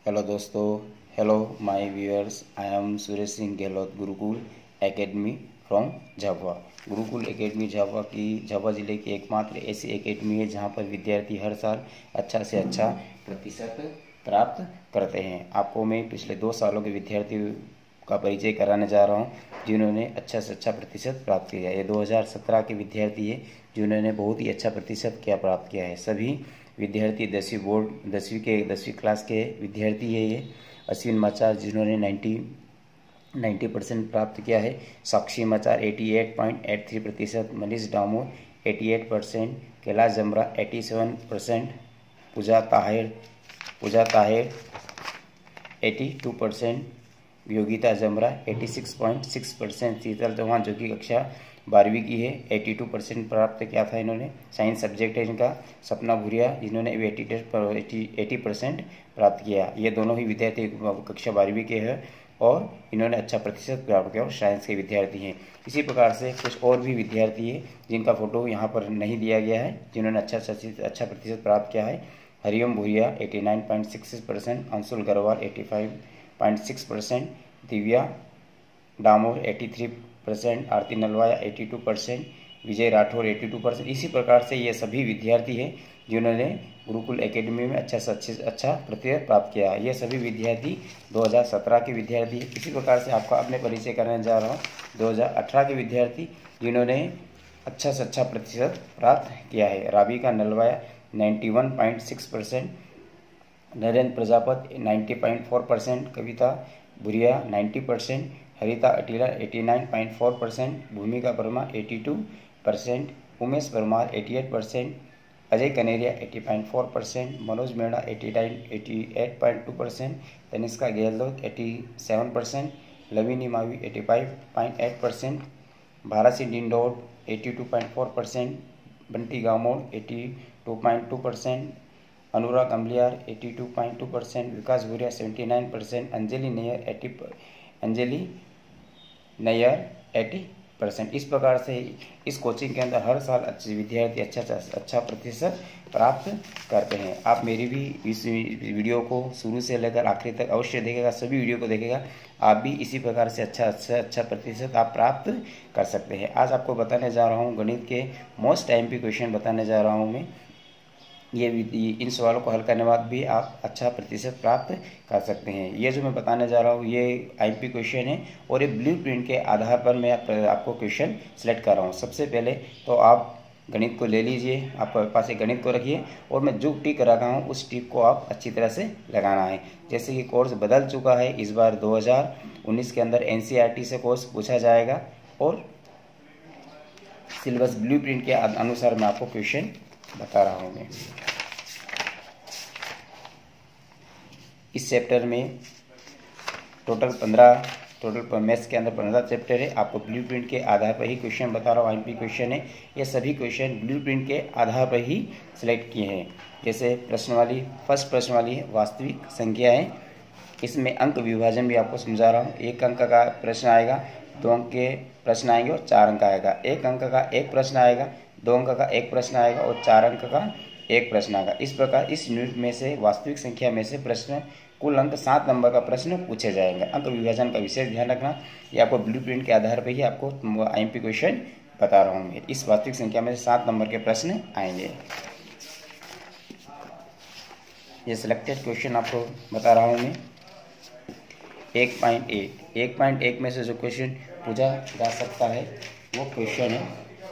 Hello दोस्तों, hello my viewers. I am Suresh Singh Gehlot, Gurukul academy from Jhabua. Gurukul academy Jhabua Jhabua जिले की एकमात्र ऐसी एकेडमी है जहां पर विद्यार्थी हर साल अच्छा से अच्छा प्रतिशत प्राप्त करते हैं। आपको मैं पिछले 2 सालों के विद्यार्थियों का परिचय कराने जा रहा हूं जिन्होंने अच्छा से अच्छा प्रतिशत प्राप्त किया है। ये 2017 के विद्यार्थी है जिन्होंने बहुत ही अच्छा प्रतिशत प्राप्त किया है। सभी विद्यार्थी 10वीं क्लास के विद्यार्थी है। ये अश्विन मचार जिन्होंने 90% प्राप्त किया है। साक्षी मचार 88.83%, मनीष डामोर 88%, कैलाश जमरा 87%, पूजा ताहिर 82%, योगिता जमरा 86.6%, शीतल चौहान जो कि कक्षा 12वीं की है 82% प्राप्त किया था इन्होंने। साइंस सब्जेक्ट है इनका। सपना भूरिया जिन्होंने 80% प्राप्त किया। ये दोनों ही विद्यार्थी कक्षा 12वीं के हैं और इन्होंने अच्छा प्रतिशत प्राप्त किया और साइंस के विद्यार्थी हैं। इसी प्रकार से कुछ और भी विद्यार्थी हैं जिनका फोटो यहाँ पर नहीं दिया गया है जिन्होंने अच्छा प्रतिशत प्राप्त किया है। हरिओम भूरिया 89.66%, अंशुल गरवाल 85.6%, दिव्या डामोर 83%, आरती नलवाया 82%, विजय राठौर 82%। इसी प्रकार से ये सभी विद्यार्थी हैं जिन्होंने गुरुकुल एकेडमी में अच्छा प्रतिशत प्राप्त किया है। ये सभी विद्यार्थी 2017 के विद्यार्थी हैं। इसी प्रकार से आपका अब मैं परिचय करने जा रहा हूँ 2018 के विद्यार्थी जिन्होंने अच्छा से अच्छा प्रतिशत प्राप्त किया है। राबिका नलवाया 91.6%, नरेंद्र प्रजापति 90.4%, कविता भुरिया 90%, हरिता अटीला 89.4%, भूमिका वर्मा 82%, उमेश परमार 88%, अजय कनेरिया 80.4%, मनोज मेड़ा 88.2%, तनिष्का गहलोत 87%, लविनी मावी 85.8%, भारत डिंडोर 82.4%, बंटी गामोड़ 82.2%, अनुराग अम्लियार 82.2%, विकास भूरिया 79%, अंजलि नैयर 80%। इस प्रकार से इस कोचिंग के अंदर हर साल अच्छे विद्यार्थी अच्छा प्रतिशत प्राप्त करते हैं। आप मेरी भी इस वीडियो को शुरू से लेकर आखिरी तक अवश्य देखेगा, सभी वीडियो को देखेगा। आप भी इसी प्रकार से अच्छा प्रतिशत आप प्राप्त कर सकते हैं। आज आपको बताने जा रहा हूँ गणित के मोस्ट एमपी क्वेश्चन बताने जा रहा हूँ मैं। ये इन सवालों को हल करने के बाद भी आप अच्छा प्रतिशत प्राप्त कर सकते हैं। ये जो मैं बताने जा रहा हूँ ये आईएमपी क्वेश्चन है और ये ब्लूप्रिंट के आधार पर मैं आपको क्वेश्चन सेलेक्ट कर रहा हूँ। सबसे पहले तो आप गणित को ले लीजिए, आपके पास एक गणित को रखिए और मैं जो टिक रखा हूँ उस टिक को आप अच्छी तरह से लगाना है। जैसे कि कोर्स बदल चुका है, इस बार 2019 के अंदर एनसीईआरटी से कोर्स पूछा जाएगा और सिलेबस ब्लूप्रिंट के अनुसार मैं आपको क्वेश्चन बता रहा हूँ। मैं इस चैप्टर में टोटल मैथ्स के अंदर 15 चैप्टर है। आपको ब्लूप्रिंट के आधार पर ही क्वेश्चन बता रहा हूँ। आईएमपी क्वेश्चन है, ये सभी क्वेश्चन ब्लूप्रिंट के आधार पर ही सिलेक्ट किए हैं। जैसे फर्स्ट प्रश्न वाली है वास्तविक संख्या है। इसमें अंक विभाजन भी आपको समझा रहा हूँ। 1 अंक का प्रश्न आएगा, 2 अंक के प्रश्न आएंगे और 4 अंक आएगा। 1 अंक का एक प्रश्न आएगा, 2 अंक का एक प्रश्न आएगा और 4 अंक का एक प्रश्न आएगा। इस प्रकार इस यूनिट में से वास्तविक संख्या में से प्रश्न कुल अंक 7 नंबर का प्रश्न पूछे जाएंगे। अंक विभाजन का विशेष ध्यान रखना। ये आपको ब्लूप्रिंट के आधार पर ही आपको आईएमपी क्वेश्चन बता रहा हूँ। इस वास्तविक संख्या में से 7 नंबर के प्रश्न आएंगे। ये सिलेक्टेड क्वेश्चन आपको बता रहा हूँ मैं। 1.1 में से जो क्वेश्चन पूछा जा सकता है वो क्वेश्चन है,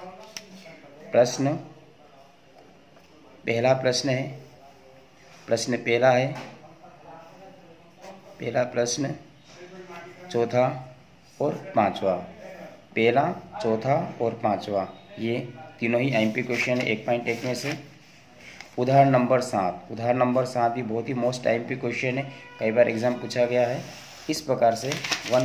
पहला प्रश्न है, प्रश्न पहला है, पहला प्रश्न, चौथा और पांचवा, पहला, चौथा और पांचवा, ये तीनों ही आईएमपी क्वेश्चन है 1.1 में से। उदाहरण नंबर 7 भी बहुत ही मोस्ट आईएमपी क्वेश्चन है, कई बार एग्जाम पूछा गया है। इस प्रकार से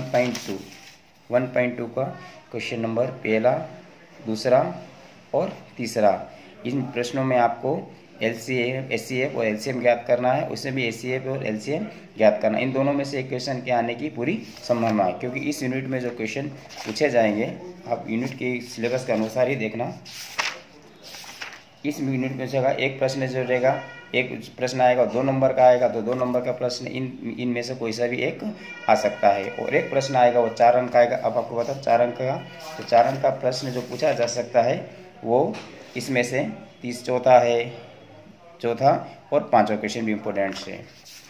1.2 का क्वेश्चन नंबर पहला, दूसरा और तीसरा, इन प्रश्नों में आपको एचसीएफ और एलसीएम ज्ञात करना है। उसमें भी एचसीएफ और एलसीएम ज्ञात करना है। इन दोनों में से एक क्वेश्चन के आने की पूरी संभावना है, क्योंकि इस यूनिट में जो क्वेश्चन पूछे जाएंगे आप यूनिट के सिलेबस के अनुसार ही देखना। इस यूनिट में जगह एक प्रश्न जो रहेगा एक प्रश्न आएगा 2 नंबर का आएगा तो 2 नंबर का प्रश्न इनमें से कोई सा भी एक आ सकता है। और एक प्रश्न आएगा वो 4 अंक का आएगा। अब आपको बता 4 अंक का, तो 4 अंक का प्रश्न जो पूछा जा सकता है वो इसमें से चौथा है, चौथा और 5वां क्वेश्चन भी इम्पोर्टेंट है।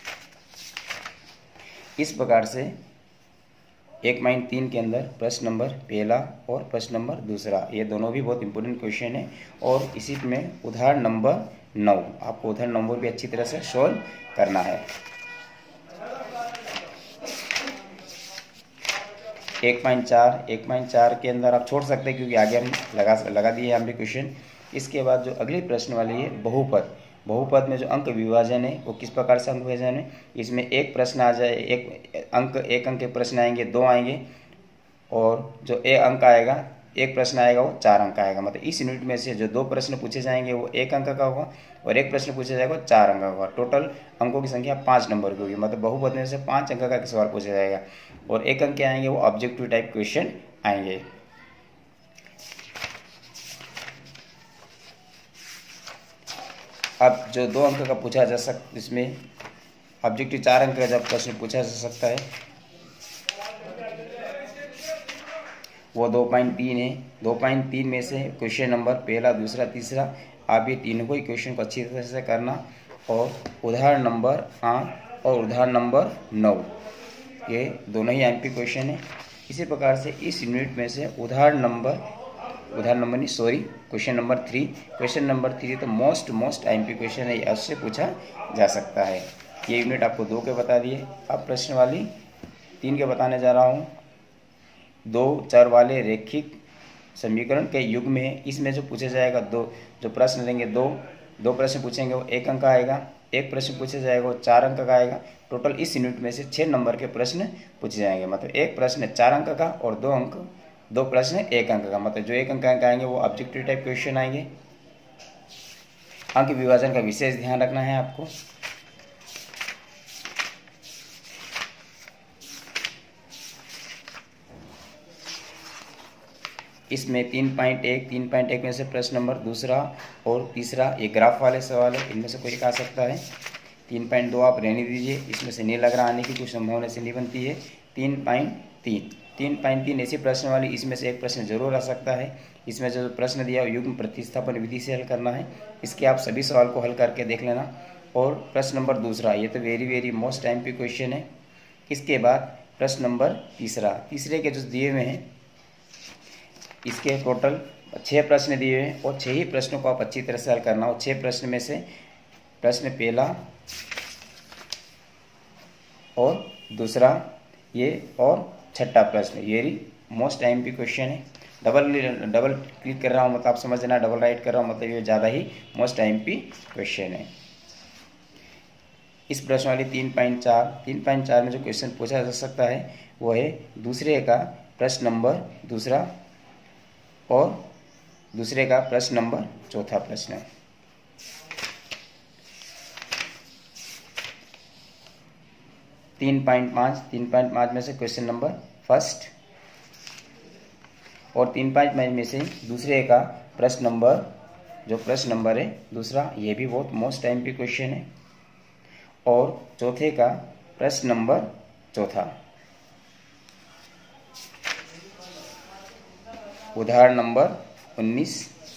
इस प्रकार से 1-3 के अंदर प्रश्न नंबर पहला और प्रश्न नंबर दूसरा ये दोनों भी बहुत इंपॉर्टेंट क्वेश्चन है। और इसी में उदाहरण नंबर 9 आपको उदाहरण नंबर भी अच्छी तरह से सॉल्व करना है। 1.4 के अंदर आप छोड़ सकते हैं क्योंकि आगे हम लगा दिए हम भी क्वेश्चन। इसके बाद जो अगले प्रश्न वाली है बहुपद में जो अंक विभाजन है वो किस प्रकार से अंक विभाजन है। इसमें एक प्रश्न आ जाए, एक अंक के प्रश्न आएंगे, 2 आएंगे, और जो एक अंक आएगा, एक प्रश्न आएगा वो 4 अंक का आएगा। मतलब इस यूनिट में से जो 2 प्रश्न पूछे जाएंगे वो 1 अंक का होगा और एक प्रश्न पूछा जाएगा 4 अंक का होगा। टोटल अंकों की संख्या 5 नंबर की होगी। मतलब बहुपद में से 5 अंक का सवाल पूछा जाएगा और 1 अंक के आएंगे वो ऑब्जेक्टिव टाइप क्वेश्चन आएंगे। अब जो 2 अंक का पूछा जा सकता, इसमें ऑब्जेक्टिव 4 अंक का जब प्रश्न पूछा जा सकता है वो 2.3 है। 2.3 में से क्वेश्चन नंबर पहला, दूसरा, तीसरा, आप ये तीनों को ही क्वेश्चन को अच्छी तरह से करना। और उदाहरण नंबर 8 और उदाहरण नंबर 9 ये दोनों ही एमपी क्वेश्चन है। इसी प्रकार से इस यूनिट में से क्वेश्चन नंबर 3 तो मोस्ट एमपी क्वेश्चन है, उससे पूछा जा सकता है। ये यूनिट आपको 2 के बता दिए। अब प्रश्न वाली 3 के बताने जा रहा हूँ। 2 चर वाले रैखिक समीकरण के युग में इसमें जो पूछा जाएगा, जो प्रश्न लेंगे, दो प्रश्न पूछेंगे वो 1 अंक का आएगा, एक प्रश्न पूछा जाएगा वो 4 अंक का आएगा। टोटल इस यूनिट में से 6 नंबर के प्रश्न पूछे जाएंगे। मतलब एक प्रश्न 4 अंक का और 2 प्रश्न 1 अंक का। मतलब जो 1 अंक का आएंगे वो ऑब्जेक्टिव टाइप क्वेश्चन आएंगे। अंक विभाजन का विशेष ध्यान रखना है आपको। इसमें 3.1 में से प्रश्न नंबर दूसरा और तीसरा ये ग्राफ वाले सवाल है, इनमें से कोई एक आ सकता है। 3.2 आप रहने दीजिए, इसमें से नहीं लग रहा आने की कुछ संभावना से नहीं बनती है। 3.3 ऐसी प्रश्न वाली, इसमें से एक प्रश्न जरूर आ सकता है। इसमें जो प्रश्न दिया युग्म प्रतिस्थापन विधि से हल करना है। इसके आप सभी सवाल को हल करके देख लेना। और प्रश्न नंबर दूसरा ये तो वेरी मोस्ट एमपी क्वेश्चन है। इसके बाद प्रश्न नंबर तीसरे के जो दिए हुए हैं इसके टोटल 6 प्रश्न दिए हुए हैं और 6 ही प्रश्नों को आप अच्छी तरह से हल करना हो। 6 प्रश्न में से प्रश्न पहला और दूसरा ये और छठा प्रश्न ये मोस्ट एमपी क्वेश्चन है। डबल क्लिक कर रहा हूँ मतलब आप समझ लेना, डबल राइट कर रहा हूँ मतलब ये ज़्यादा ही मोस्ट एमपी क्वेश्चन है। इस प्रश्न वाली 3.4 में जो क्वेश्चन पूछा जा सकता है वो है दूसरे का प्रश्न नंबर दूसरा और दूसरे का प्रश्न नंबर चौथा प्रश्न है। 3.5 में से क्वेश्चन नंबर फर्स्ट और 3.5 में से दूसरे का प्रश्न नंबर है दूसरा, ये भी बहुत मोस्ट एमपी क्वेश्चन है। और चौथे का प्रश्न नंबर चौथा। उदाहरण नंबर 19।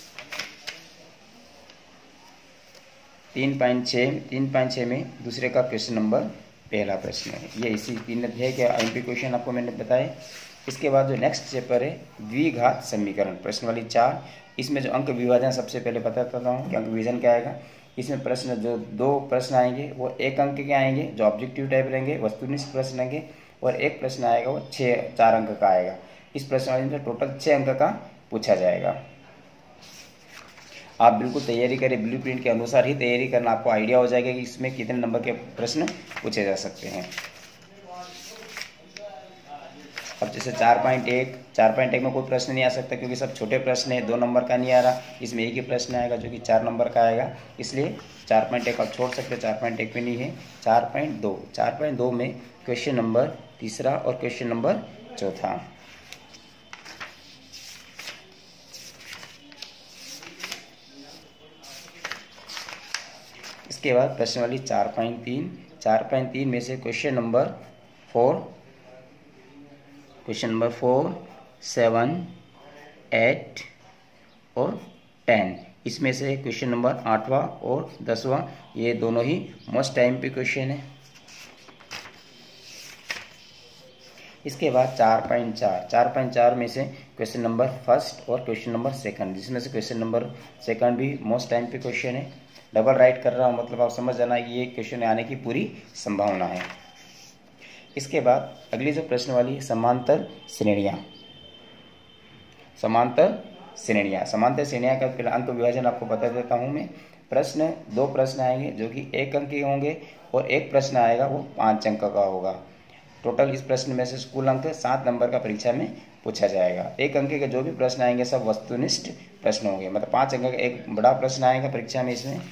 3.6 में दूसरे का क्वेश्चन नंबर पहला प्रश्न है। ये इसी 3 अध्याय के एमपी क्वेश्चन आपको मैंने बताए। इसके बाद जो नेक्स्ट चैप्टर है द्विघात समीकरण, प्रश्न वाली 4। इसमें जो अंक विभाजन सबसे पहले बताता हूँ कि अंक विभाजन क्या आएगा। इसमें प्रश्न जो 2 प्रश्न आएंगे वो 1 अंक के आएंगे, जो ऑब्जेक्टिव टाइप रहेंगे, वस्तुनिष्ठ प्रश्न आएंगे। और एक प्रश्न आएगा वो 4 अंक का आएगा। इस प्रश्न में टोटल 6 अंक का पूछा जाएगा। आप बिल्कुल तैयारी करें, ब्लूप्रिंट के अनुसार ही तैयारी करना, आपको आइडिया हो जाएगा कि इसमें कितने नंबर के प्रश्न पूछे जा सकते हैं। अब जैसे 4.1 में कोई प्रश्न नहीं आ सकता क्योंकि सब छोटे प्रश्न है, 2 नंबर का नहीं आ रहा। इसमें एक ही प्रश्न आएगा जो कि 4 नंबर का आएगा, इसलिए 4.1 आप छोड़ सकते, 4.1 में नहीं है। 4.2 में क्वेश्चन नंबर तीसरा और क्वेश्चन नंबर चौथा। इसके बाद प्रश्नावली 4.3 में से क्वेश्चन नंबर 4, 7, 8 और 10, इसमें से क्वेश्चन नंबर 8वां और 10वां, ये दोनों ही मोस्ट टाइम पे क्वेश्चन है। इसके बाद 4.4 में से क्वेश्चन नंबर 1 और क्वेश्चन नंबर 2, जिसमें से क्वेश्चन नंबर 2 भी मोस्ट टाइम पे क्वेश्चन है। डबल राइट कर रहा हूँ, मतलब आप समझ जाना कि ये क्वेश्चन आने की पूरी संभावना है। इसके बाद अगली जो प्रश्न वाली है समांतर श्रेणियाँ का पहला अंक विभाजन आपको बता देता हूँ मैं। दो प्रश्न आएंगे जो कि 1 अंक के होंगे और एक प्रश्न आएगा वो 5 अंक का होगा। टोटल इस प्रश्न में से कुल अंक 7 नंबर का परीक्षा में पूछा जाएगा। 1 अंक के जो भी प्रश्न आएंगे सब वस्तुनिष्ठ प्रश्न होंगे, मतलब 5 अंक का एक बड़ा प्रश्न आएगा परीक्षा में। इसमें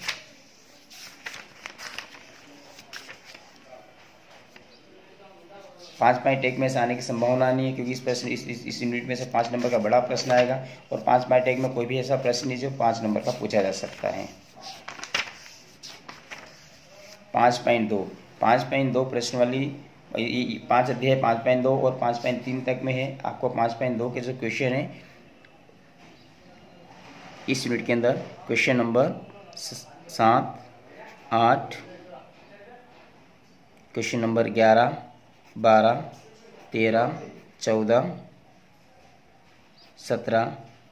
5.1 में से आने की संभावना नहीं है, क्योंकि इस यूनिट में से 5 नंबर का बड़ा प्रश्न आएगा और 5.1 में कोई भी ऐसा प्रश्न नहीं जो 5 नंबर का पूछा जा सकता है। 5.2 प्रश्न वाली 5 अध्याय 5.2 और 5.3 तक में है। आपको 5.2 के जो क्वेश्चन है इस यूनिट के अंदर क्वेश्चन नंबर 7, 8, क्वेश्चन नंबर 11, 12, 13, 14, 17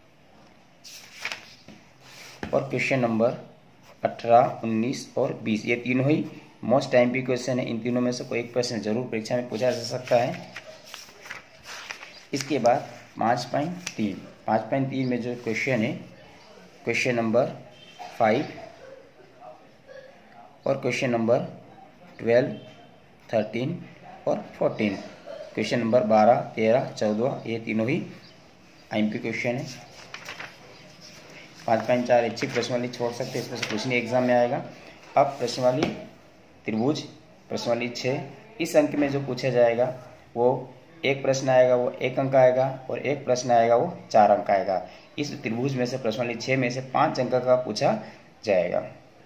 और क्वेश्चन नंबर 18, 19 और 20, ये तीनों ही मोस्ट टाइम पे क्वेश्चन है। इन तीनों में से कोई एक प्रश्न जरूर परीक्षा में पूछा जा सकता है। इसके बाद 5.3 में जो क्वेश्चन है क्वेश्चन नंबर 5 और क्वेश्चन नंबर 12, 13 और 14, क्वेश्चन नंबर 12, 13, 14, ये तीनों ही आईएमपी क्वेश्चन है। 5.4 इच्छिक प्रश्न वाली छोड़ सकते हैं, इसमें से कुछ नहीं एग्जाम में आएगा। अब प्रश्न वाली त्रिभुज, प्रश्न वाली 6, इस अंक में जो पूछा जाएगा वो एक प्रश्न आएगा वो 1 अंक आएगा और एक प्रश्न आएगा वो 4 अंक आएगा। इस त्रिभुज में से प्रश्न वाली 6 में से 5 अंक का पूछा जाएगा।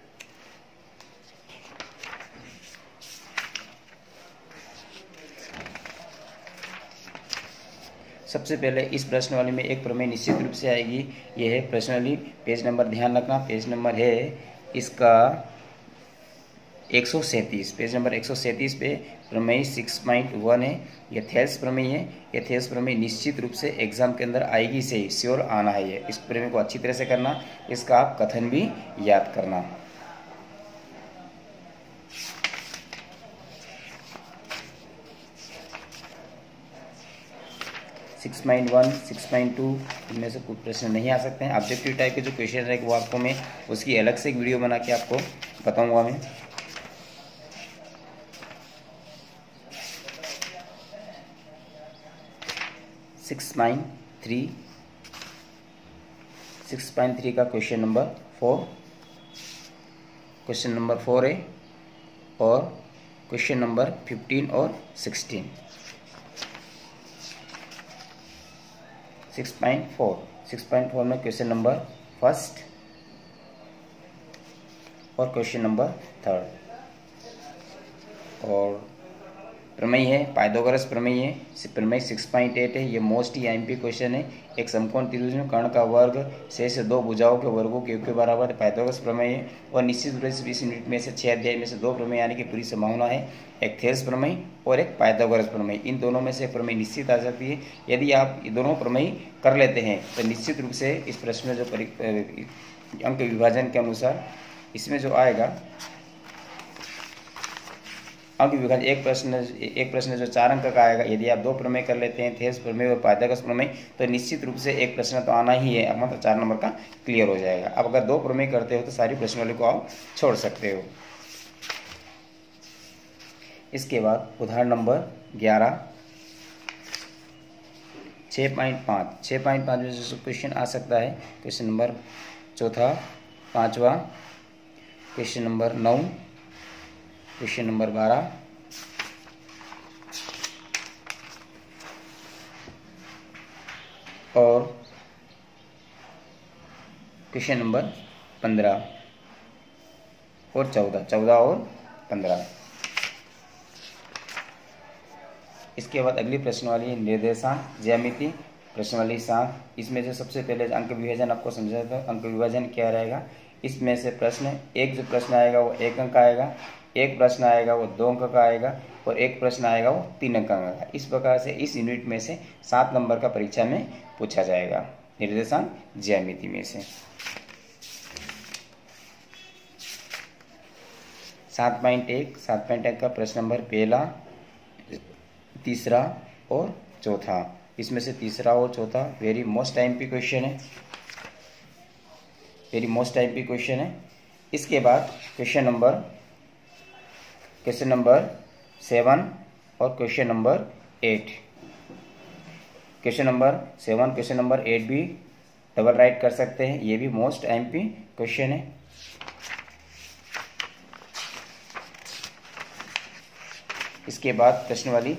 सबसे पहले इस प्रश्न वाली में एक प्रमेय निश्चित रूप से आएगी, यह है प्रश्न वाली। पेज नंबर ध्यान रखना, पेज नंबर है इसका 137, पेज नंबर 137 पे प्रमेय 6.1 है। यह थेल्स प्रमेय है। यह थेल्स प्रमेय निश्चित रूप से एग्जाम के अंदर आएगी से श्योर आना है। ये इस प्रमेय को अच्छी तरह से करना, इसका आप कथन भी याद करना। सिक्स 6.2 इनमें से कुछ प्रश्न नहीं आ सकते हैं। ऑब्जेक्टिव टाइप के जो क्वेश्चन है वो आपको मैं उसकी अलग से एक वीडियो बना के आपको बताऊंगा मैं। सिक्स पॉइंट थ्री का क्वेश्चन नंबर 4 है और क्वेश्चन नंबर 15 और 16। 6.4 में क्वेश्चन नंबर 1 और क्वेश्चन नंबर 3 और प्रमेय है पाइथागोरस प्रमेय है। प्रमेय 6.8 है। ये मोस्ट ही आईएमपी क्वेश्चन है। एक समकोण त्रिभुज में कर्ण का वर्ग शेष 2 भुजाओं के वर्गों के योग के बराबर पाइथागोरस प्रमेय है। और निश्चित रूप से 20 यूनिट में से 6 अध्याय में से 2 प्रमेय आने की पूरी संभावना है, एक थेल्स प्रमेय और एक पाइथागोरस प्रमेय। इन दोनों में से प्रमेय निश्चित आ सकती है। यदि आप ये दोनों प्रमेय कर लेते हैं तो निश्चित रूप से इस प्रश्न में जो अंक विभाजन के अनुसार इसमें जो आएगा अंक विभाजन, एक प्रश्न जो 4 अंक का आएगा। यदि आप 2 प्रमेय कर लेते हैं, थेल्स प्रमेय और पाइथागोरस प्रमेय, तो निश्चित रूप से एक प्रश्न तो आना ही है, मतलब 4 नंबर का क्लियर हो जाएगा। अब अगर 2 प्रमेय करते हो तो सारी प्रश्नावली को आप छोड़ सकते हो। इसके बाद उदाहरण नंबर 11 6.5 में जो क्वेश्चन आ सकता है क्वेश्चन नंबर 4, 5वां, क्वेश्चन नंबर 9, क्वेश्चन नंबर 12 और क्वेश्चन नंबर 15। और 14, 14 और 15। इसके बाद अगली प्रश्नावली है निर्देशांक ज्यामिति प्रश्नावली 7। इसमें जो सबसे पहले अंक विभाजन आपको समझाया था, अंक विभाजन क्या रहेगा। इसमें से प्रश्न एक जो प्रश्न आएगा वो 1 अंक आएगा, एक प्रश्न आएगा वो 2 अंक का आएगा और एक प्रश्न आएगा वो 3 अंक का आएगा। इस प्रकार से इस यूनिट में से 7 नंबर का परीक्षा में पूछा जाएगा निर्देशांक ज्यामिति में से। 7.1 का प्रश्न नंबर पहला, तीसरा और चौथा। इसमें से तीसरा और चौथा वेरी मोस्ट एमपी क्वेश्चन है, वेरी मोस्ट एमपी क्वेश्चन है। इसके बाद क्वेश्चन नंबर 7 और question number 8। Question number 7, question number 8 भी डबल राइट कर सकते हैं, ये भी मोस्ट एमपी क्वेश्चन है। इसके बाद प्रश्न वाली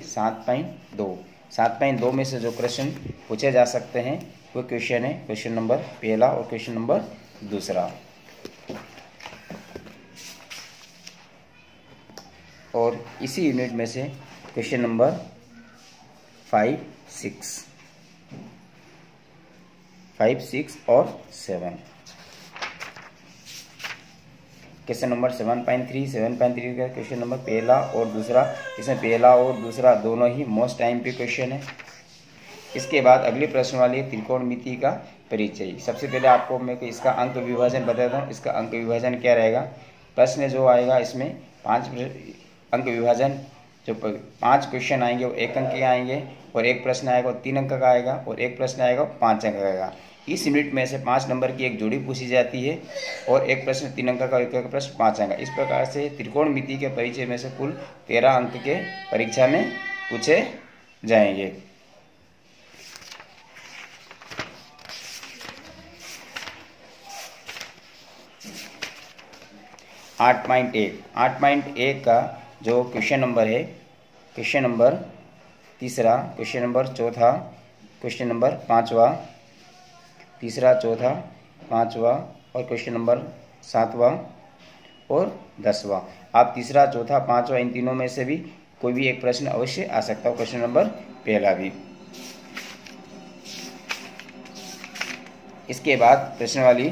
7.2 में से जो क्वेश्चन पूछे जा सकते हैं वो क्वेश्चन है क्वेश्चन नंबर पहला और क्वेश्चन नंबर दूसरा। और इसी यूनिट में से क्वेश्चन नंबर 5, 6 और 7। क्वेश्चन नंबर 7.3 का क्वेश्चन नंबर पहला और दूसरा। इसमें पहला और दूसरा दोनों ही मोस्ट एमपी क्वेश्चन है। इसके बाद अगली प्रश्न वाली है त्रिकोणमिति का परिचय। सबसे पहले आपको मैं इसका अंक विभाजन बताता हूँ। इसका अंक विभाजन क्या रहेगा। प्रश्न जो आएगा इसमें 5 अंक विभाजन, जो 5 क्वेश्चन आएंगे वो 1 अंक के आएंगे और एक प्रश्न आएगा वो 3 अंक का आएगा और एक प्रश्न आएगा 5 अंक का आएगा। इस यूनिट में से 5 नंबर की एक जोड़ी पूछी जाती है और एक प्रश्न 3 अंक का, एक प्रश्न 5 अंक। इस प्रकार से त्रिकोणमिति के परिचय में से कुल 13 अंक के परीक्षा में पूछे जाएंगे। 8.1 का जो क्वेश्चन नंबर है, क्वेश्चन नंबर तीसरा, क्वेश्चन नंबर चौथा, क्वेश्चन नंबर 5वां, तीसरा, चौथा, 5वां और क्वेश्चन नंबर 7वां और 10वां। आप तीसरा, चौथा, 5वां इन तीनों में से भी कोई भी एक प्रश्न अवश्य आ सकता हो, क्वेश्चन नंबर पहला भी। इसके बाद प्रश्न वाली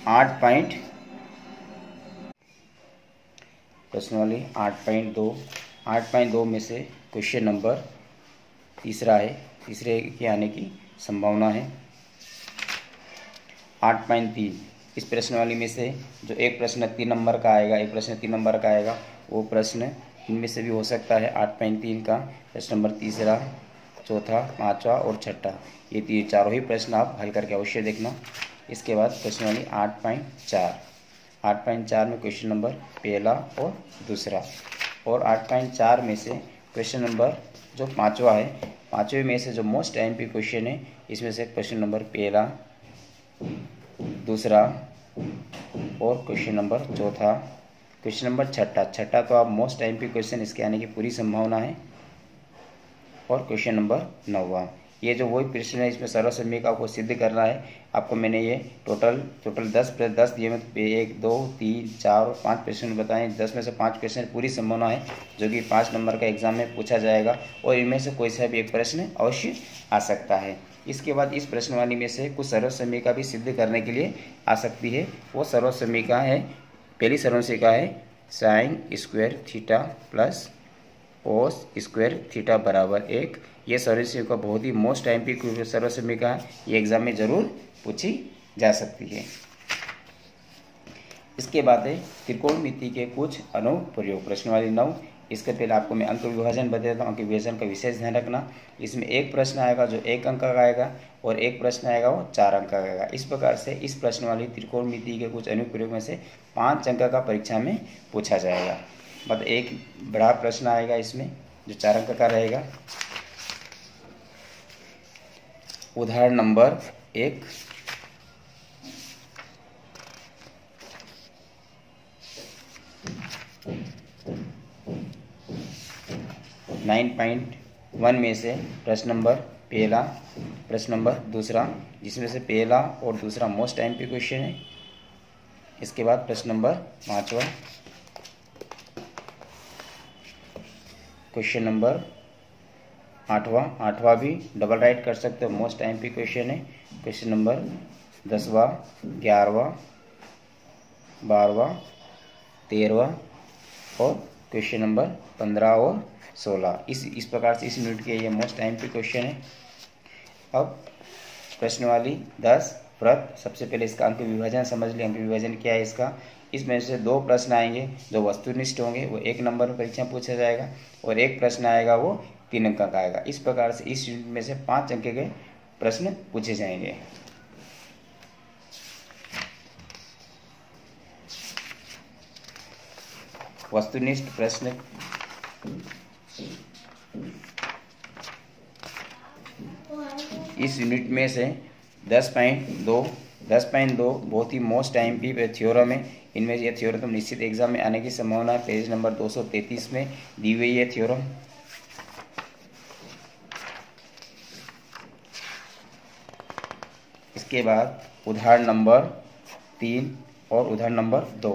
8.2 में से क्वेश्चन नंबर तीसरा है, तीसरे के आने की संभावना है। 8.3 इस प्रश्न वाली में से जो एक प्रश्न 3 नंबर का आएगा, एक प्रश्न 3 नंबर का आएगा, वो प्रश्न इनमें से भी हो सकता है। 8.3 का प्रश्न नंबर तीसरा, चौथा, 5वां और 6ठा, ये चारों ही प्रश्न आप हल करके अवश्य देखना। इसके बाद प्रश्न वाली 8.4 में क्वेश्चन नंबर पहला और दूसरा। और 8.4 में से क्वेश्चन नंबर जो 5वां है, 5वें में से जो मोस्ट एमपी क्वेश्चन है, इसमें से क्वेश्चन नंबर पहला, दूसरा और क्वेश्चन नंबर चौथा, क्वेश्चन नंबर छठा तो आप मोस्ट एमपी क्वेश्चन इसके आने की पूरी संभावना है। और क्वेश्चन नंबर 9वां, ये जो वही प्रश्न है, इसमें सर्वसम्मिका को सिद्ध करना है। आपको मैंने ये टोटल 10 + 10 दिए में 1, 2, 3, 4 और 5 क्वेश्चन बताएं। 10 में से 5 क्वेश्चन पूरी संभावना है जो कि 5 नंबर का एग्जाम में पूछा जाएगा और इनमें से कोई सा भी एक प्रश्न अवश्य आ सकता है। इसके बाद इस प्रश्नवाली में से कुछ सर्वसम्मिका भी सिद्ध करने के लिए आ सकती है। वो सर्वसम्मिका है, पहली सर्वसम्मिका है sin square theta plus cos square theta बराबर 1। ये सर्वसम्मिका बहुत ही मोस्ट एमपी सर्वसम्मिका है, ये एग्जाम में जरूर पूछी जा सकती है। इसके बाद है त्रिकोणमिति के कुछ अनुप्रयोग, प्रश्नवाली 9। इसके पहले आपको मैं अंक विभाजन बता देता हूँ। अंक विभाजन का विशेष ध्यान रखना। इसमें एक प्रश्न आएगा जो 1 अंक का आएगा और एक प्रश्न आएगा वो 4 अंक का आएगा। इस प्रकार से इस प्रश्न वाली त्रिकोणमिति के कुछ अनुप्रयोग में से 5 अंक का परीक्षा में पूछा जाएगा। मतलब एक बड़ा प्रश्न आएगा इसमें जो 4 अंक का रहेगा। उदाहरण नंबर 1, (9.1) में से प्रश्न नंबर पहला, प्रश्न नंबर दूसरा, जिसमें से पहला और दूसरा मोस्ट एमपी क्वेश्चन है। इसके बाद प्रश्न नंबर 5वां क्वेश्चन नंबर 8वां भी डबल राइट कर सकते हो, मोस्ट एमपी क्वेश्चन है। क्वेश्चन नंबर 10वां, 11वां, 12वां, 13वां और क्वेश्चन नंबर 15 और 16। इस प्रकार से इस यूनिट के ये मोस्ट एमपी क्वेश्चन है। अब प्रश्नवाली 10 व्रत, सबसे पहले इसका अंक विभाजन समझ लिया। अंक विभाजन क्या है इसका? इसमें से 2 प्रश्न आएंगे जो वस्तुनिष्ठ होंगे, वो 1 नंबर में परीक्षा पूछा जाएगा, और 1 प्रश्न आएगा वो 3 अंक का आएगा। इस प्रकार से इस यूनिट में से 5 अंक के प्रश्न पूछे जाएंगे। वस्तुनिष्ठ प्रश्न इस यूनिट में से 10.2 बहुत ही मोस्ट एमपी थ्योरम है। इनमें ये थ्योरम तो निश्चित एग्जाम में आने की संभावना है। पेज नंबर 233 में दी हुई है थ्योरम। इसके बाद उदाहरण नंबर 3 और उदाहरण नंबर 2।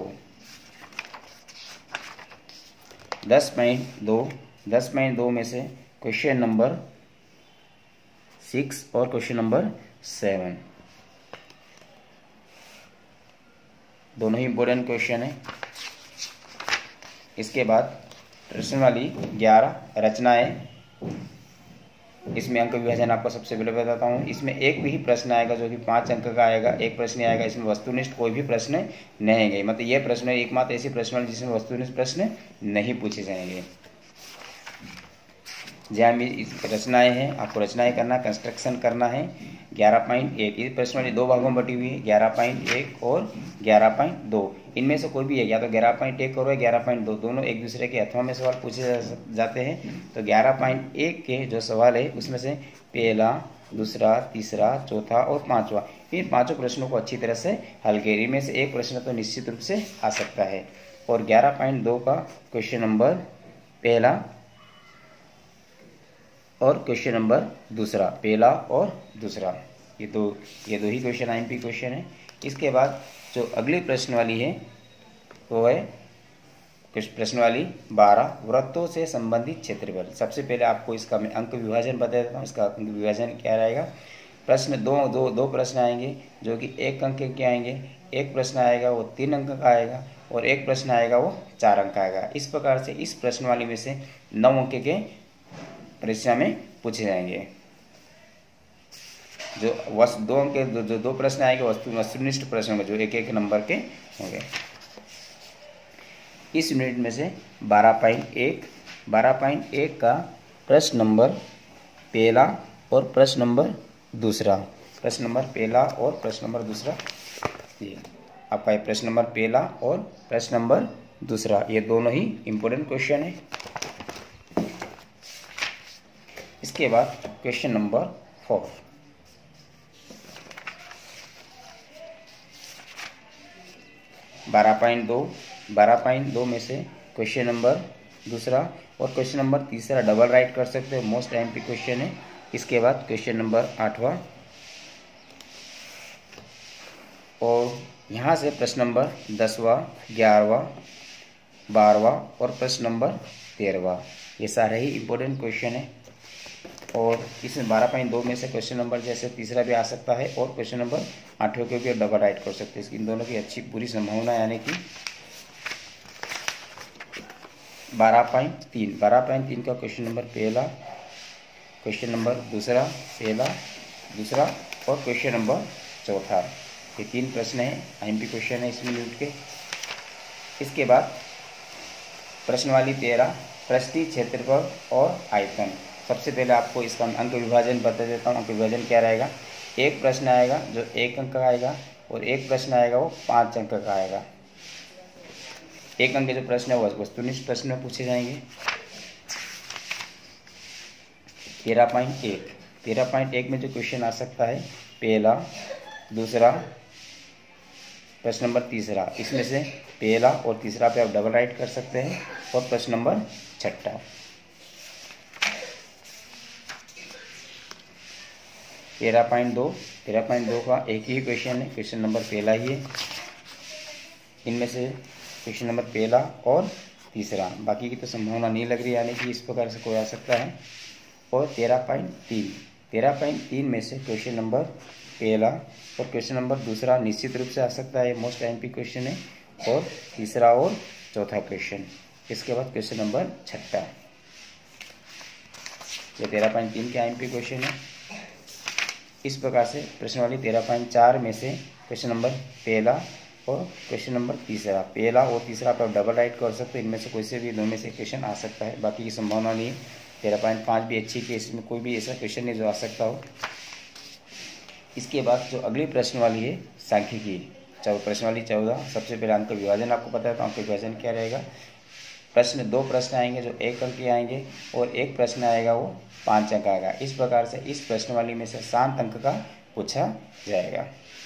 10.2 में से क्वेश्चन नंबर 6 और क्वेश्चन नंबर 7 दोनों ही इम्पोर्टेंट क्वेश्चन है। इसके बाद प्रश्नवाली 11 रचनाएं। इसमें अंक विभाजन आपको सबसे पहले बताता हूँ। इसमें एक भी प्रश्न आएगा जो कि 5 अंक का आएगा, एक प्रश्न आएगा। इसमें वस्तुनिष्ठ कोई भी प्रश्न नहीं आएंगे, मतलब ये प्रश्न एकमात्र ऐसी प्रश्न जिसमें वस्तुनिष्ठ प्रश्न नहीं पूछे जाएंगे। जहाँ भी रचनाएं हैं, आपको रचनाएं करना, कंस्ट्रक्शन करना है। 11.1 इस प्रश्न वाली 2 भागों में बटी हुई है, 11.1 और 11.2। इनमें से कोई भी है, या तो 11.1 और 11.2 दोनों एक दूसरे के अथवा में सवाल पूछे जाते हैं। तो 11.1 के जो सवाल है उसमें से पहला, दूसरा, तीसरा, चौथा और 5वां, इन 5 प्रश्नों को अच्छी तरह से हल करिए। इनमें से एक प्रश्न तो निश्चित रूप से आ सकता है। और 11.2 का क्वेश्चन नंबर पहला और क्वेश्चन नंबर दूसरा, पहला और दूसरा, ये दो ही क्वेश्चन आईएमपी क्वेश्चन है। इसके बाद जो अगली प्रश्न वाली है वो है प्रश्न वाली 12 वृत्तों से संबंधित क्षेत्रफल। सबसे पहले आपको इसका मैं अंक विभाजन बता देता हूँ। इसका अंक विभाजन क्या रहेगा? प्रश्न दो प्रश्न आएंगे जो कि 1 अंक के आएंगे। एक प्रश्न आएगा वो 3 अंक का आएगा, और एक प्रश्न आएगा वो 4 अंक का आएगा। इस प्रकार से इस प्रश्न वाली में से 9 अंक के परीक्षा में पूछे जाएंगे। जो 2 अंक के जो 2 प्रश्न आएंगे वस्तुनिष्ठ प्रश्न होंगे, जो 1-1 नंबर के होंगे। इस यूनिट में से 12.1 का प्रश्न नंबर पहला और प्रश्न नंबर दूसरा, प्रश्न नंबर पहला और प्रश्न नंबर दूसरा, ये आपका प्रश्न नंबर पहला और प्रश्न नंबर दूसरा, ये दोनों ही इम्पोर्टेंट क्वेश्चन है। इसके बाद क्वेश्चन नंबर 4। 12.2 में से क्वेश्चन नंबर दूसरा और क्वेश्चन नंबर तीसरा डबल राइट कर सकते हो, मोस्ट एमपी क्वेश्चन है। इसके बाद क्वेश्चन नंबर 8वां, और यहाँ से प्रश्न नंबर 10वां, 11वां, 12वां और प्रश्न नंबर 13वां, ये सारे ही इम्पोर्टेंट क्वेश्चन है। और इसमें 12.2 में से क्वेश्चन नंबर जैसे तीसरा भी आ सकता है, और क्वेश्चन नंबर 8वें को भी डबल राइट कर सकते हैं। इन दोनों की अच्छी पूरी संभावना यानी कि 12.3 का क्वेश्चन नंबर पहला, क्वेश्चन नंबर दूसरा, पहला, दूसरा और क्वेश्चन नंबर चौथा, ये 3 प्रश्न हैं, आईएमपी क्वेश्चन है इस यूनिट के। इसके बाद प्रश्न वाली 13 पृष्ठीय क्षेत्रफल और आयतन। सबसे पहले आपको इसका अंक विभाजन बता देता हूँ। अंक विभाजन क्या रहेगा? एक प्रश्न आएगा जो 1 अंक का आएगा, और एक प्रश्न आएगा वो 5 अंक का आएगा। 1 अंक के जो प्रश्न है वो वस्तुनिष्ठ प्रश्न में पूछे जाएंगे। 13.1 में जो क्वेश्चन आ सकता है पहला, दूसरा, प्रश्न नंबर तीसरा, इसमें से पहला और तीसरा पे आप डबल राइट कर सकते हैं, और प्रश्न नंबर 6। 13.2 का एक ही क्वेश्चन है, क्वेश्चन नंबर पहला ही है। इनमें से क्वेश्चन नंबर पहला और तीसरा, बाकी की तो संभावना नहीं लग रही, यानी कि इस प्रकार से कोई आ सकता है। और 13.3 में से क्वेश्चन नंबर पहला और क्वेश्चन नंबर दूसरा निश्चित रूप से आ सकता है, मोस्ट एमपी क्वेश्चन है। और तीसरा और चौथा क्वेश्चन, इसके बाद क्वेश्चन नंबर छठा, ये 13.3 का एमपी क्वेश्चन है। इस प्रकार से प्रश्नावली 13.4 में से क्वेश्चन नंबर पहला और क्वेश्चन नंबर तीसरा, पहला और तीसरा आप डबल राइट कर सकते हो, इनमें से कोई से भी दो में से क्वेश्चन आ सकता है, बाकी की संभावना नहीं है। 13.5 भी अच्छी थी, इसमें कोई भी ऐसा क्वेश्चन नहीं जो आ सकता हो। इसके बाद जो अगली प्रश्नावली है सांख्यिकी, प्रश्नावली 14, सबसे पहले अंक विभाजन आपको पता है, तो अंक विभाजन क्या रहेगा। दो प्रश्न आएंगे जो 1 अंक के आएंगे और एक प्रश्न आएगा वो 5 अंक आएगा। इस प्रकार से इस प्रश्नावली में से 7 अंक का पूछा जाएगा।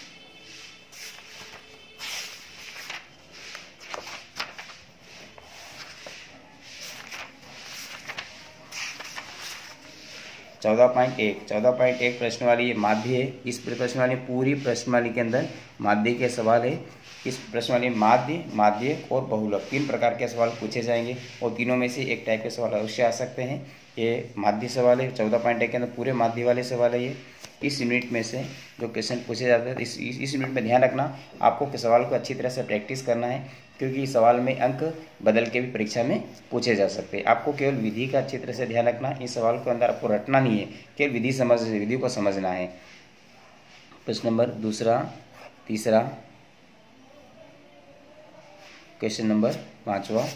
चौदह पॉइंट एक प्रश्नावली माध्य है। इस प्रश्नावली पूरी प्रश्नावली के अंदर माध्य के सवाल है। इस प्रश्नावली माध्य और बहुलक 3 प्रकार के सवाल पूछे जाएंगे और तीनों में से एक टाइप के सवाल अवश्य आ सकते हैं। ये माध्य सवाल है, 14.1 के अंदर पूरे माध्य वाले सवाल है ये। इस यूनिट में से जो क्वेश्चन पूछे जाते हैं, इस यूनिट में ध्यान रखना, आपको सवाल को अच्छी तरह से प्रैक्टिस करना है, क्योंकि सवाल में अंक बदल के भी परीक्षा में पूछे जा सकते हैं। आपको केवल विधि का अच्छी तरह से ध्यान रखना, इस सवाल के अंदर आपको रटना नहीं है, केवल विधि को समझना है। प्रश्न नंबर दूसरा, तीसरा, क्वेश्चन नंबर 5वां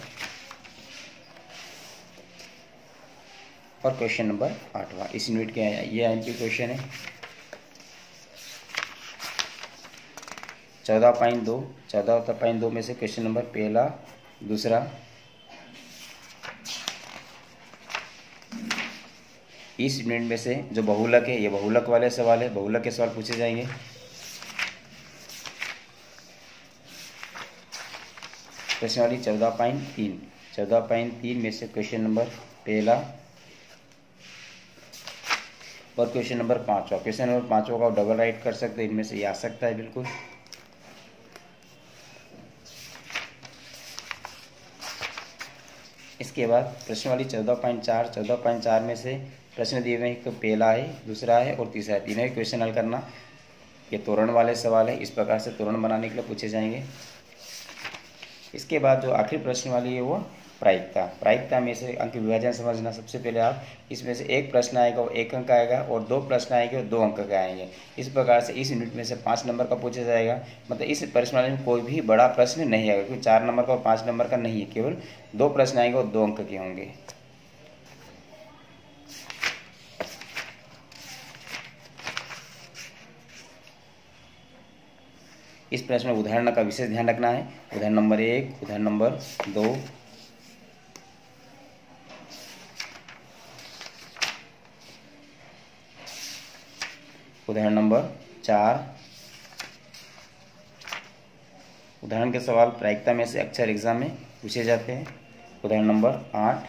और क्वेश्चन नंबर 8वां इस यूनिट के ये एमपी क्वेश्चन है। 14.2 में से क्वेश्चन नंबर पहला, दूसरा, इस यूनिट में से जो बहुलक है, ये बहुलक वाले सवाल है, बहुलक के सवाल पूछे जाएंगे। प्रश्नावली 14.3 में से क्वेश्चन नंबर पहला और क्वेश्चन नंबर 5वां, क्वेश्चन नंबर 5वां का डबल राइट कर सकते हैं, इनमें से ये आ सकता है बिल्कुल। इसके बाद प्रश्नावली 14.4 में से प्रश्न दिए हुए हैं, एक तो पहला है, दूसरा है और तीसरा है, तीनों ही क्वेश्चन हल करना। ये तोरण वाले सवाल है, इस प्रकार से तोरण बनाने के लिए पूछे जाएंगे। इसके बाद जो आखिरी प्रश्न वाली है वो प्रायिकता में से अंक विभाजन समझना। सबसे पहले आप इसमें से एक प्रश्न आएगा वो 1 अंक आएगा और 2 प्रश्न आएंगे और 2 अंक के आएंगे। इस प्रकार से इस यूनिट में से 5 नंबर का पूछा जाएगा। मतलब इस प्रश्न में कोई भी बड़ा प्रश्न नहीं आएगा, क्योंकि 4 नंबर का और 5 नंबर का नहीं है, केवल 2 प्रश्न आएंगे और 2 अंक के होंगे। इस प्रश्न में उदाहरण का विशेष ध्यान रखना है। उदाहरण नंबर 1, उदाहरण नंबर 2, उदाहरण नंबर 4। उदाहरण के सवाल प्रायिकता में से अक्सर एग्जाम में पूछे जाते हैं। उदाहरण नंबर 8,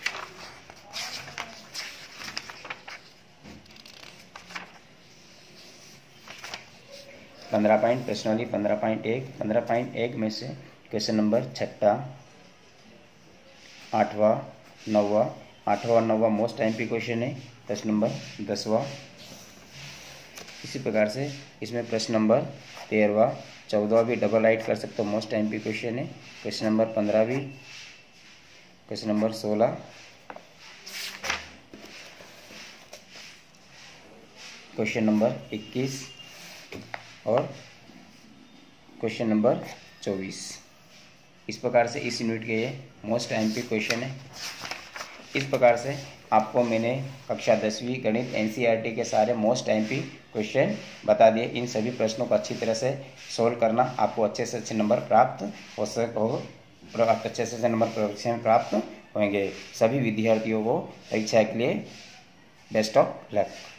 प्रश्नावली 15.1 में से क्वेश्चन नंबर 6, 8वां, 9वां मोस्ट एमपी क्वेश्चन है। प्रश्न नंबर 10वां। इसी प्रकार से इसमें प्रश्न नंबर 13वां, 14वां भी डबल राइट कर सकते हो, मोस्ट एमपी क्वेश्चन है। क्वेश्चन नंबर 15 भी, क्वेश्चन नंबर 16, क्वेश्चन नंबर 21 और क्वेश्चन नंबर 24। इस प्रकार से इस यूनिट के ये मोस्ट एमपी क्वेश्चन है। इस प्रकार से आपको मैंने कक्षा 10वीं गणित एनसीईआरटी के सारे मोस्ट एमपी क्वेश्चन बता दिए। इन सभी प्रश्नों को अच्छी तरह से सोल्व करना, आपको अच्छे से अच्छे नंबर प्राप्त परीक्षा में प्राप्त होंगे। सभी विद्यार्थियों को परीक्षा के लिए बेस्ट ऑफ लक।